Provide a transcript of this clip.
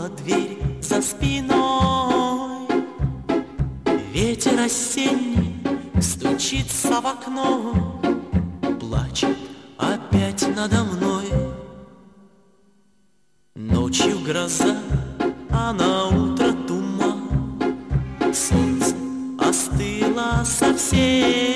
хлопнула дверь за спиной. Ветер осенний стучится в окно, плачет опять надо мной. Ночью гроза, а на утро туман, солнце остыло совсем.